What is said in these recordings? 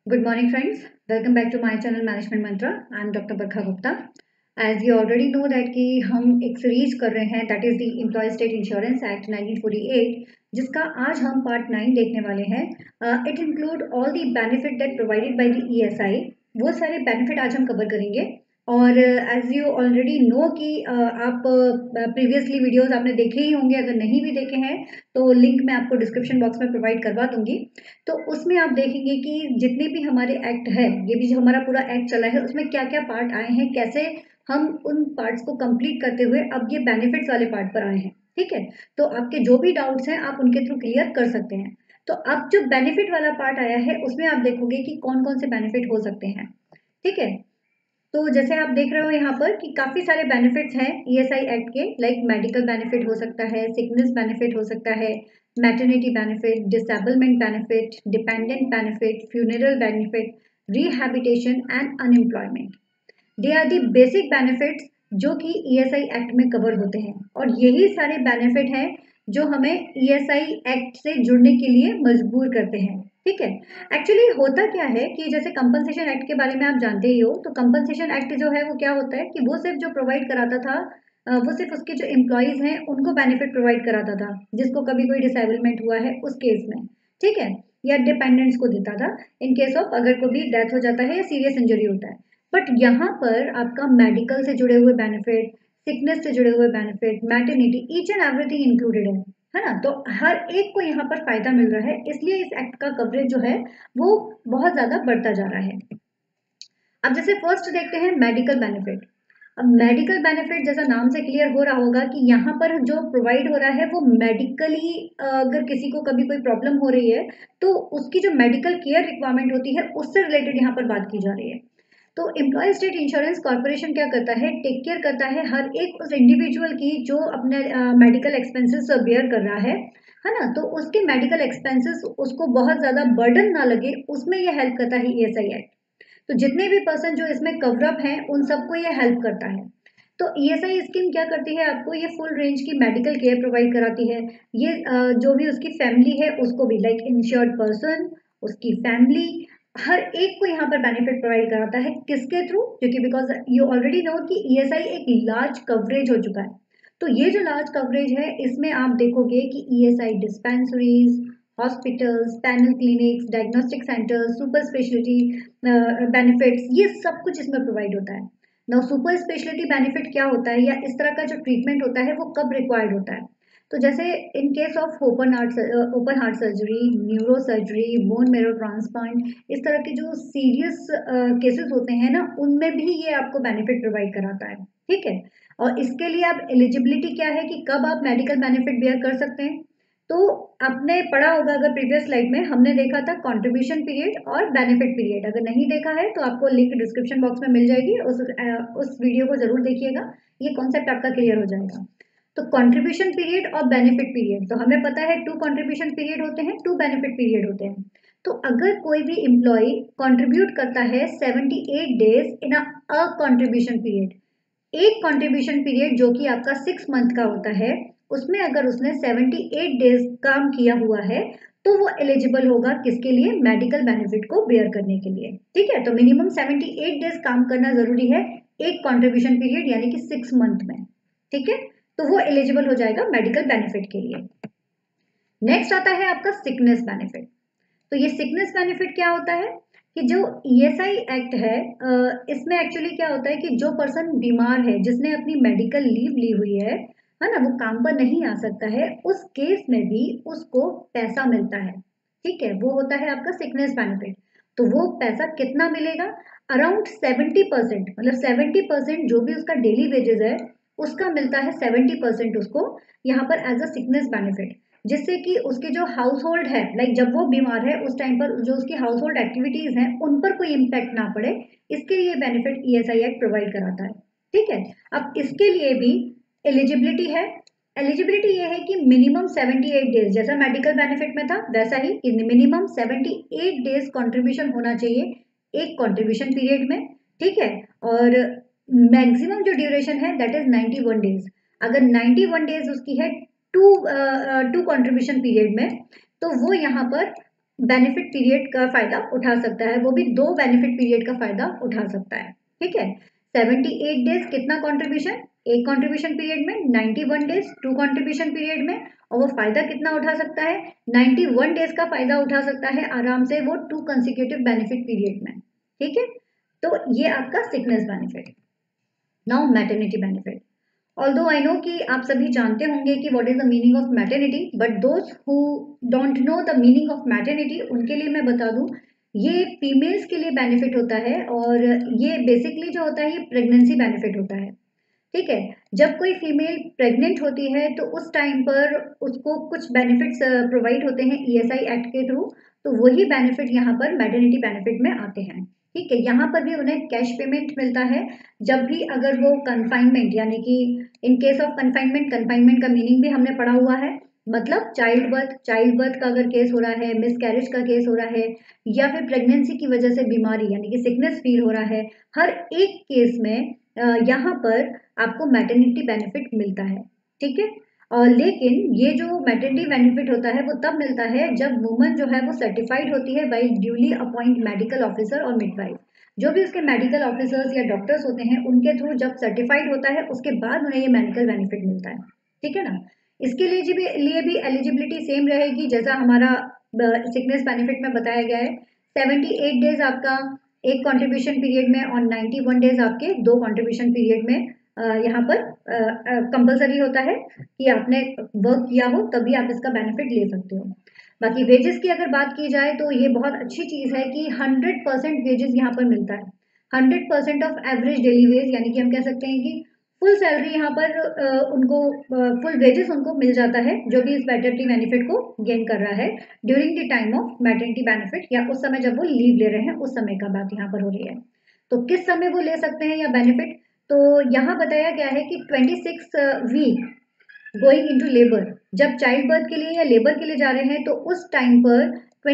Good morning, friends. Welcome back to my channel Management Mantra. I am Dr. Barkha Gupta. As you already know that कि हम एक series कर रहे हैं that is the Employee State Insurance Act 1948 जिसका आज हम part 9 देखने वाले हैं. It include all the benefit that provided by the ESI. वो सारे बेनिफिट आज हम कवर करेंगे. और एज यू ऑलरेडी नो कि आप प्रीवियसली वीडियोस आपने देखे ही होंगे. अगर नहीं भी देखे हैं तो लिंक मैं आपको डिस्क्रिप्शन बॉक्स में प्रोवाइड करवा दूंगी. तो उसमें आप देखेंगे कि जितने भी हमारे एक्ट है, ये भी जो हमारा पूरा एक्ट चला है उसमें क्या क्या पार्ट आए हैं, कैसे हम उन पार्ट्स को कंप्लीट करते हुए अब ये बेनिफिट्स वाले पार्ट पर आए हैं. ठीक है, तो आपके जो भी डाउट्स हैं आप उनके थ्रू क्लियर कर सकते हैं. तो अब जो बेनिफिट वाला पार्ट आया है उसमें आप देखोगे कि कौन कौन से बेनिफिट हो सकते हैं. ठीक है, तो जैसे आप देख रहे हो यहाँ पर कि काफी सारे बेनिफिट्स हैं ईएसआई एक्ट के. लाइक मेडिकल बेनिफिट हो सकता है, सिकनेस बेनिफिट हो सकता है, maternity benefit, disablement benefit, dependent benefit, funeral benefit, rehabilitation and unemployment. They are the basic benefits जो कि ईएसआई एक्ट में कवर होते हैं. और यही सारे बेनिफिट हैं जो हमें ईएसआई एक्ट से जुड़ने के लिए मजबूर करते हैं. ठीक है, एक्चुअली होता क्या है कि जैसे कंपनसेशन एक्ट के बारे में आप जानते ही हो. तो कंपनसेशन एक्ट जो है वो क्या होता है कि वो सिर्फ जो प्रोवाइड कराता था वो सिर्फ उसके जो एम्प्लॉयज हैं उनको बेनिफिट प्रोवाइड कराता था जिसको कभी कोई डिसेबलमेंट हुआ है उस केस में. ठीक है, या डिपेंडेंट्स को देता था इन केस ऑफ अगर कोई भी डेथ हो जाता है या सीरियस इंजरी होता है. बट यहाँ पर आपका मेडिकल से जुड़े हुए बेनिफिट, सिकनेस से जुड़े हुए benefit, maternity, each and everything included है ना. तो हर एक को यहाँ पर फायदा मिल रहा है, इसलिए इस एक्ट का कवरेज जो है वो बहुत ज्यादा बढ़ता जा रहा है. अब जैसे फर्स्ट देखते हैं मेडिकल बेनिफिट. अब मेडिकल बेनिफिट जैसा नाम से क्लियर हो रहा होगा कि यहाँ पर जो प्रोवाइड हो रहा है वो मेडिकली, अगर किसी को कभी कोई प्रॉब्लम हो रही है तो उसकी जो मेडिकल केयर रिक्वायरमेंट होती है उससे रिलेटेड यहाँ पर बात की जा रही है. तो एम्प्लॉय स्टेट इंश्योरेंस कॉर्पोरेशन क्या करता है, टेक केयर करता है हर एक उस इंडिविजुअल की जो अपने मेडिकल एक्सपेंसेस बेयर कर रहा है ना. तो उसके मेडिकल एक्सपेंसेस उसको बहुत ज्यादा बर्डन ना लगे, उसमें ये हेल्प करता है ईएसआई एक्ट. तो जितने भी पर्सन जो इसमें कवरअप हैं उन सबको ये हेल्प करता है. तो ईएसआई स्कीम क्या करती है, आपको ये फुल रेंज की मेडिकल केयर प्रोवाइड कराती है. ये जो भी उसकी फैमिली है उसको भी, लाइक इंश्योर्ड पर्सन, उसकी फैमिली, हर एक को यहाँ पर बेनिफिट प्रोवाइड कराता है. किसके थ्रू, क्योंकि बिकॉज यू ऑलरेडी नो कि ईएसआई एक लार्ज कवरेज हो चुका है. तो ये जो लार्ज कवरेज है इसमें आप देखोगे कि ESI dispensaries, hospitals, panel clinics, diagnostic centres, super speciality benefits, ये सब कुछ इसमें प्रोवाइड होता है. नाउ सुपर स्पेशलिटी बेनिफिट क्या होता है या इस तरह का जो ट्रीटमेंट होता है वो कब रिक्वायर्ड होता है. तो जैसे in case of open heart surgery, neuro surgery, bone marrow transplant, इस तरह के जो सीरियस केसेस होते हैं ना उनमें भी ये आपको बेनिफिट प्रोवाइड कराता है. ठीक है, और इसके लिए आप एलिजिबिलिटी क्या है कि कब आप मेडिकल बेनिफिट बेयर कर सकते हैं. तो आपने पढ़ा होगा, अगर प्रीवियस स्लाइड में हमने देखा था कंट्रीब्यूशन पीरियड और बेनिफिट पीरियड. अगर नहीं देखा है तो आपको लिंक डिस्क्रिप्शन बॉक्स में मिल जाएगी, उस वीडियो को जरूर देखिएगा, ये कॉन्सेप्ट आपका क्लियर हो जाएगा. तो कंट्रीब्यूशन पीरियड और बेनिफिट पीरियड, तो हमें पता है 2 कंट्रीब्यूशन पीरियड होते हैं, 2 बेनिफिट पीरियड होते हैं. तो अगर कोई भी एम्प्लॉय कंट्रीब्यूट करता है 78 days in a contribution period, एक कंट्रीब्यूशन पीरियड जो कि आपका 6 मंथ का होता है, उसमें अगर उसने 78 डेज काम किया हुआ है तो वो एलिजिबल होगा किसके लिए, मेडिकल बेनिफिट को बेयर करने के लिए. ठीक है, तो मिनिमम 78 डेज काम करना जरूरी है एक कंट्रीब्यूशन पीरियड यानी कि 6 मंथ में. ठीक है, तो वो एलिजिबल हो जाएगा मेडिकल बेनिफिट के लिए. नेक्स्ट आता है आपका सिकनेस बेनिफिट. तो ये सिकनेस बेनिफिट क्या होता है कि जो ईएसआई एक्ट है इसमें एक्चुअली क्या होता है कि जो पर्सन बीमार है, जिसने अपनी मेडिकल लीव ली हुई है ना, वो काम पर नहीं आ सकता है, उस केस में भी उसको पैसा मिलता है. ठीक है, वो होता है आपका सिकनेस बेनिफिट. तो वो पैसा कितना मिलेगा, अराउंड 70%, मतलब 70% जो भी उसका डेली वेजेस है उसका मिलता है 70% उसको यहाँ पर एज अ सिकनेस बेनिफिट. जिससे कि उसके जो हाउस होल्ड है, लाइक जब वो बीमार है उस टाइम पर जो उसकी हाउस होल्ड एक्टिविटीज हैं उन पर कोई इम्पैक्ट ना पड़े, इसके लिए बेनिफिट ईएसआई एक्ट प्रोवाइड कराता है. ठीक है, अब इसके लिए भी एलिजिबिलिटी है. एलिजिबिलिटी ये है कि मिनिमम 78 डेज, जैसा मेडिकल बेनिफिट में था वैसा ही मिनिमम 78 डेज कंट्रीब्यूशन होना चाहिए एक कंट्रीब्यूशन पीरियड में. ठीक है, और मैक्सिमम जो ड्यूरेशन है दैट इज 91 डेज. अगर 91 डेज उसकी है टू कंट्रीब्यूशन पीरियड में, तो वो यहाँ पर बेनिफिट पीरियड का फायदा उठा सकता है, वो भी 2 बेनिफिट पीरियड का फायदा उठा सकता है। ठीक है, 78 डेज कितना कंट्रीब्यूशन, एक कंट्रीब्यूशन पीरियड में, 91 डेज 2 कंट्रीब्यूशन पीरियड में, और वो फायदा कितना उठा सकता है, 91 डेज का फायदा उठा सकता है आराम से वो 2 कंसेक्यूटिव बेनिफिट पीरियड में। ठीक है, तो ये आपका sickness benefit. Now maternity benefit. Although I know कि आप सभी जानते होंगे कि what is the meaning of maternity, but those who don't know the meaning of maternity उनके लिए मैं बता दूं, ये फीमेल्स के लिए बेनिफिट होता है, और ये बेसिकली जो होता है ये प्रेगनेंसी बेनिफिट होता है। ठीक है, जब कोई फीमेल प्रेग्नेंट होती है तो उस टाइम पर उसको कुछ बेनिफिट्स प्रोवाइड होते हैं ईएसआई एक्ट के थ्रू, तो वही बेनिफिट यहाँ पर मैटरनिटी बेनिफिट में आते हैं। ठीक है, यहाँ पर भी उन्हें कैश पेमेंट मिलता है जब भी अगर वो कन्फाइनमेंट, यानी कि in case of confinement, confinement का मीनिंग भी हमने पढ़ा हुआ है, मतलब चाइल्ड बर्थ का अगर केस हो रहा है, मिस कैरेज का केस हो रहा है, या फिर प्रेगनेंसी की वजह से बीमारी यानी कि सिकनेस फील हो रहा है, हर एक केस में यहाँ पर आपको मैटरनिटी बेनिफिट मिलता है। ठीक है, और लेकिन ये जो मैटरनिटी बेनिफिट होता है वो तब मिलता है जब वुमन जो है वो सर्टिफाइड होती है by duly appoint medical officer और मिडवाइफ। जो भी उसके मेडिकल ऑफिसर्स या डॉक्टर्स होते हैं उनके थ्रू जब सर्टिफाइड होता है उसके बाद उन्हें ये मेडिकल बेनिफिट मिलता है। ठीक है ना, इसके लिए भी एलिजिबिलिटी सेम रहेगी जैसा हमारा सिकनेस बेनिफिट में बताया गया है। 78 डेज आपका एक कंट्रीब्यूशन पीरियड में और 91 डेज आपके 2 कंट्रीब्यूशन पीरियड में यहाँ पर कंपलसरी होता है कि आपने वर्क किया हो तभी आप इसका बेनिफिट ले सकते हो। बाकी वेजेस की अगर बात की जाए तो ये बहुत अच्छी चीज़ है कि 100% वेजेस यहाँ पर मिलता है, 100% ऑफ एवरेज डेली वेज, यानी कि हम कह सकते हैं कि फुल सैलरी यहाँ पर उनको फुल वेजेस उनको मिल जाता है जो भी इस मैटरनिटी बेनिफिट को गेन कर रहा है during the time of maternity benefit, या उस समय जब वो लीव ले रहे हैं उस समय का बात यहाँ पर हो रही है। तो किस समय वो ले सकते हैं या बेनिफिट, तो यहाँ बताया गया है कि 26 वीक गोइंग इनटू लेबर, जब चाइल्ड बर्थ के लिए या लेबर के लिए जा रहे हैं तो उस टाइम पर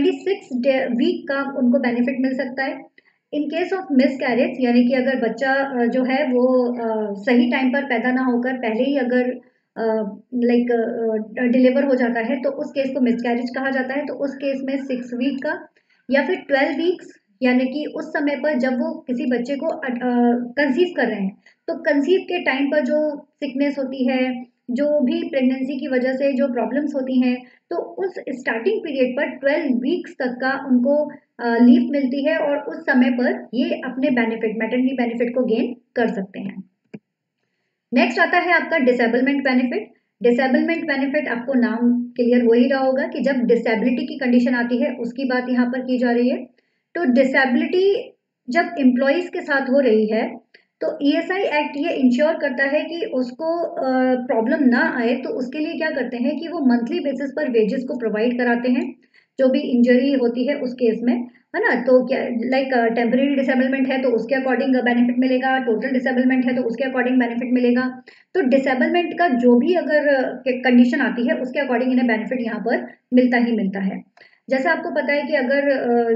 26 वीक का उनको बेनिफिट मिल सकता है। In case of miscarriage, यानी कि अगर बच्चा जो है वो सही टाइम पर पैदा ना होकर पहले ही अगर लाइक डिलीवर हो जाता है तो उस केस को मिस कैरेज कहा जाता है, तो उस केस में 6 वीक का, या फिर 12 वीक्स, यानी कि उस समय पर जब वो किसी बच्चे को कंसीव कर रहे हैं, तो कंसीव के टाइम पर जो सिकनेस होती है, जो भी प्रेगनेंसी की वजह से जो प्रॉब्लम्स होती हैं, तो उस स्टार्टिंग पीरियड पर 12 वीक्स तक का उनको लीव मिलती है और उस समय पर ये अपने बेनिफिट मैटरनिटी बेनिफिट को गेन कर सकते हैं। नेक्स्ट आता है आपका डिसेबलमेंट बेनिफिट। डिसेबलमेंट बेनिफिट आपको नाम क्लियर हो ही रहा होगा कि जब डिसेबिलिटी की कंडीशन आती है उसकी बात यहाँ पर की जा रही है। तो डिसेबिलिटी जब एम्प्लॉयज के साथ हो रही है तो ईएसआई एक्ट ये इंश्योर करता है कि उसको प्रॉब्लम ना आए, तो उसके लिए क्या करते हैं कि वो मंथली बेसिस पर वेजेस को प्रोवाइड कराते हैं जो भी इंजरी होती है उस केस में, है ना। तो क्या लाइक टेम्परेरी डिसेबलमेंट है तो उसके अकॉर्डिंग बेनिफिट मिलेगा, टोटल डिसेबलमेंट है तो उसके अकॉर्डिंग बेनिफिट मिलेगा। तो डिसेबलमेंट का जो भी अगर कंडीशन आती है उसके अकॉर्डिंग इन्हें बेनिफिट यहाँ पर मिलता ही मिलता है। जैसा आपको पता है कि अगर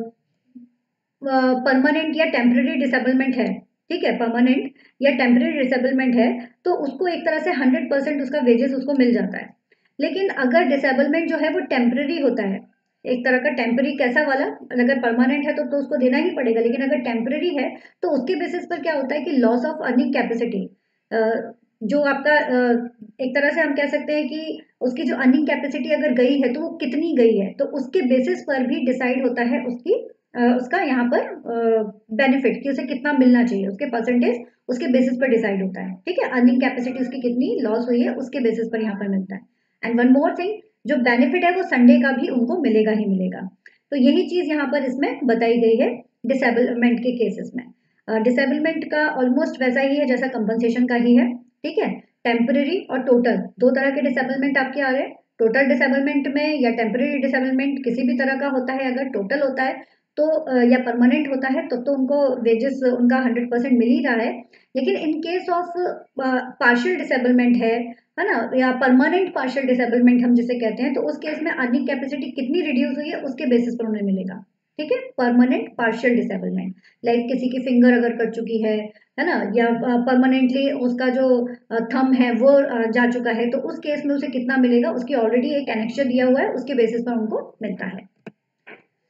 परमानेंट या टेम्परेरी डिसेबलमेंट है, ठीक है, परमानेंट या टेम्परेरी डिसेबलमेंट है तो उसको एक तरह से 100% उसका वेजेस उसको मिल जाता है। लेकिन अगर डिसेबलमेंट जो है वो टेम्परेरी होता है, एक तरह का टेम्परेरी कैसा वाला, अगर परमानेंट है तो उसको देना ही पड़ेगा, लेकिन अगर टेम्परेरी है तो उसके बेसिस पर क्या होता है कि लॉस ऑफ अर्निंग कैपेसिटी, जो आपका एक तरह से हम कह सकते हैं कि उसकी जो अर्निंग कैपेसिटी अगर गई है तो वो कितनी गई है, तो उसके बेसिस पर भी डिसाइड होता है उसका यहाँ पर बेनिफिट कि उसे कितना मिलना चाहिए, उसके परसेंटेज उसके बेसिस पर डिसाइड होता है। ठीक है, अर्निंग कैपेसिटी उसकी कितनी लॉस हुई है उसके बेसिस पर यहाँ पर मिलता है। एंड वन मोर थिंग, जो बेनिफिट है वो संडे का भी उनको मिलेगा ही मिलेगा। तो यही चीज यहाँ पर इसमें बताई गई है डिसेबलमेंट के केसेस में। डिसेबलमेंट का ऑलमोस्ट वैसा ही है जैसा कंपनसेशन का ही है। ठीक है, टेम्परेरी और टोटल दो तरह के डिसेबलमेंट आपके आ रहे हैं। टोटल डिसेबलमेंट में या टेम्परेरी डिसेबलमेंट किसी भी तरह का होता है, अगर टोटल होता है तो या परमानेंट होता है तो उनको वेजेस उनका 100% मिल ही रहा है। लेकिन in case of partial disablement है ना, या परमानेंट पार्शियल डिसेबलमेंट हम जिसे कहते हैं, तो उस केस में अर्निंग कैपेसिटी कितनी रिड्यूस हुई है उसके बेसिस पर उन्हें मिलेगा। ठीक है, परमानेंट पार्शियल डिसेबलमेंट, लाइक किसी की फिंगर अगर कट चुकी है ना, या परमानेंटली उसका जो थंब है वो जा चुका है, तो उस केस में उसे कितना मिलेगा उसकी ऑलरेडी एक एनेक्चर दिया हुआ है, उसके बेसिस पर उनको मिलता है।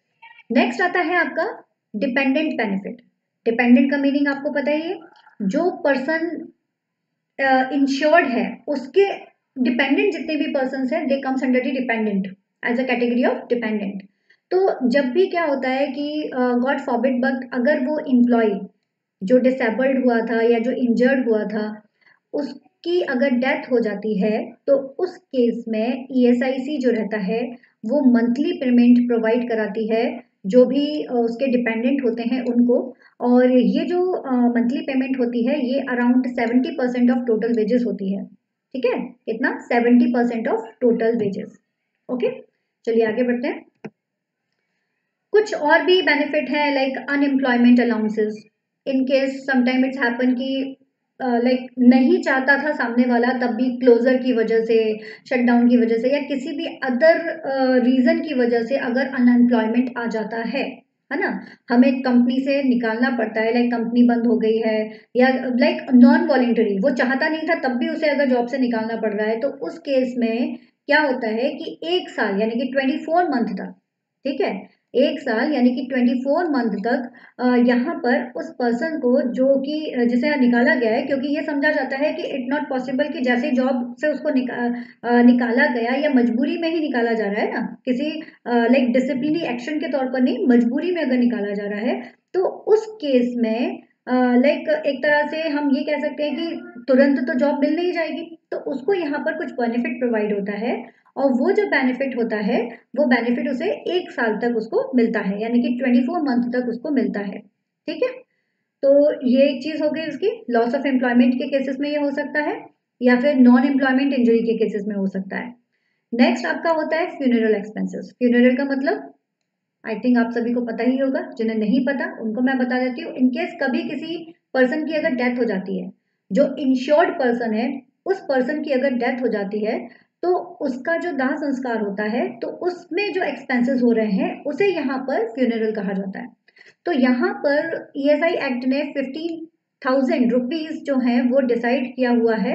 नेक्स्ट आता है आपका डिपेंडेंट बेनिफिट। डिपेंडेंट का मीनिंग आपको पता ही है, जो पर्सन इंश्योर्ड है उसके डिपेंडेंट जितने भी पर्सन हैं they comes under the dependent as a category of dependent. तो जब भी क्या होता है कि गॉड फॉरबिड बट अगर वो एम्प्लॉय जो डिसेबल्ड हुआ था या जो इंजर्ड हुआ था उसकी अगर डेथ हो जाती है तो उस केस में ईएसआईसी जो रहता है वो मंथली पेमेंट प्रोवाइड कराती है जो भी उसके डिपेंडेंट होते हैं उनको। और ये जो मंथली पेमेंट होती है ये अराउंड 70% ऑफ टोटल वेजेस होती है। ठीक है, कितना? 70% ऑफ टोटल वेजेस। ओके, चलिए आगे बढ़ते हैं। कुछ और भी बेनिफिट है like unemployment allowances. In case sometime it's happen कि लाइक नहीं चाहता था सामने वाला तब भी क्लोजर की वजह से, शटडाउन की वजह से या किसी भी अदर रीजन की वजह से अगर अनएम्प्लॉयमेंट आ जाता है ना, हमें कंपनी से निकालना पड़ता है, लाइक कंपनी बंद हो गई है या लाइक नॉन वॉलेंटरी, वो चाहता नहीं था तब भी उसे अगर जॉब से निकालना पड़ रहा है, तो उस केस में क्या होता है कि 1 साल यानी कि 24 मंथ तक, ठीक है, 1 साल यानी कि 24 मंथ तक यहाँ पर उस पर्सन को जो कि जिसे निकाला गया है, क्योंकि ये समझा जाता है कि इट नॉट पॉसिबल कि जैसे जॉब से उसको निकाला गया या मजबूरी में ही निकाला जा रहा है ना, किसी लाइक डिसिप्लिनरी एक्शन के तौर पर नहीं, मजबूरी में अगर निकाला जा रहा है तो उस केस में लाइक एक तरह से हम ये कह सकते हैं कि तुरंत तो जॉब मिल नहीं जाएगी, तो उसको यहाँ पर कुछ बेनिफिट प्रोवाइड होता है और वो जो बेनिफिट होता है वो बेनिफिट उसे 1 साल तक उसको मिलता है, यानी कि 24 मंथ तक उसको मिलता है। ठीक है, तो ये एक चीज हो गई उसकी। लॉस ऑफ एम्प्लॉयमेंट के केसेस में ये हो सकता है या फिर नॉन एम्प्लॉयमेंट इंजरी के केसेस में हो सकता है। नेक्स्ट आपका होता है फ्यूनरल एक्सपेंसेस। फ्यूनरल का मतलब आई थिंक आप सभी को पता ही होगा, जिन्हें नहीं पता उनको मैं बता देती हूँ। इनकेस कभी किसी पर्सन की अगर डेथ हो जाती है, जो इंश्योर्ड पर्सन है उस पर्सन की अगर डेथ हो जाती है तो उसका जो दाह संस्कार होता है तो उसमें जो एक्सपेंसेस हो रहे हैं उसे यहाँ पर फ्यूनरल कहा जाता है। तो यहाँ पर ईएसआई एक्ट ने 15,000 रुपीज जो है वो डिसाइड किया हुआ है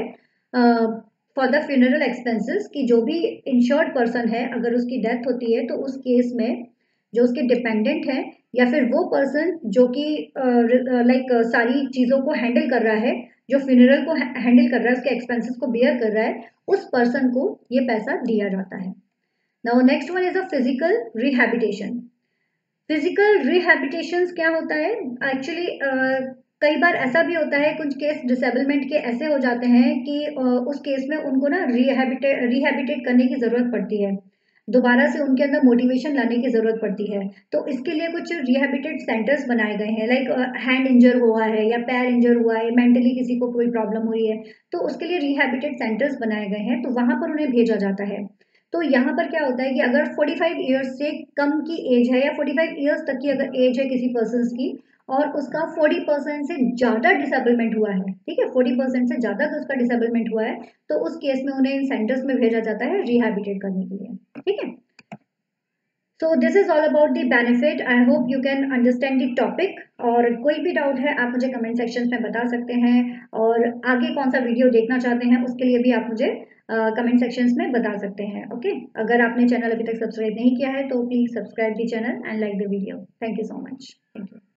फॉर द फ्यूनरल एक्सपेंसेस कि जो भी इंश्योर्ड पर्सन है अगर उसकी डेथ होती है तो उस केस में जो उसके डिपेंडेंट है या फिर वो पर्सन जो कि लाइक सारी चीज़ों को हैंडल कर रहा है, जो फ्यूनरल को हैंडल कर रहा है, उसके एक्सपेंसेस को बियर कर रहा है, उस पर्सन को ये पैसा दिया जाता है। Now next one is a physical rehabilitation. Physical rehabilitation क्या होता है एक्चुअली? कई बार ऐसा भी होता है, कुछ केस डिसेबलमेंट के ऐसे हो जाते हैं कि उस केस में उनको ना रिहैबिलिटेट करने की ज़रूरत पड़ती है, दोबारा से उनके अंदर मोटिवेशन लाने की ज़रूरत पड़ती है। तो इसके लिए कुछ रिहैबिलिटेट सेंटर्स बनाए गए हैं, लाइक हैंड इंजर हुआ है या पैर इंजर हुआ है, मेंटली किसी को कोई प्रॉब्लम हुई है, तो उसके लिए रिहैबिलिटेट सेंटर्स बनाए गए हैं, तो वहाँ पर उन्हें भेजा जाता है। तो यहाँ पर क्या होता है कि अगर 45 ईयर्स से कम की एज है या 45 ईयर्स तक की अगर एज है किसी पर्सन की और उसका 40% से ज़्यादा डिसेबलमेंट हुआ है, ठीक है, 40% से ज़्यादा तो उसका डिसेबलमेंट हुआ है, तो उस केस में उन्हें इन सेंटर्स में भेजा जाता है रिहैबिलिटेट करने के लिए। ठीक है, so this is all about the benefit. I hope you can understand the topic. और कोई भी डाउट है आप मुझे कमेंट सेक्शन में बता सकते हैं, और आगे कौन सा वीडियो देखना चाहते हैं उसके लिए भी आप मुझे कमेंट सेक्शंस में बता सकते हैं। ओके, अगर आपने चैनल अभी तक सब्सक्राइब नहीं किया है तो please subscribe the channel and like the video. Thank you so much. Thank you.